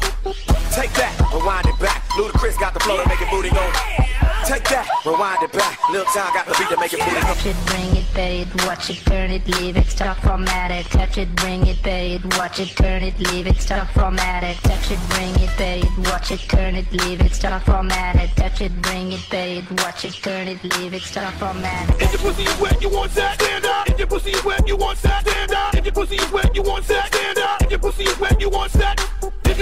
Take that, rewind it back. Ludacris got the flow to make it booty go. Take that, rewind it back. Lil Jon got the beat to make it booty go. Touch it, bring it, pay it, watch it, turn it, leave it, stop, format it. Touch it, bring it, pay it, watch it, turn it, leave it, stop, format it. Touch it, bring it, pay it, watch it, turn it, leave it, stop, format it. Touch it, bring it, pay it, watch it, turn it, leave it, stop, format it. If your pussy is wet, you want that, stand up. If your pussy is wet, you want that, stand up. If your pussy is wet, you want that, stand up. If your pussy is wet, you want that.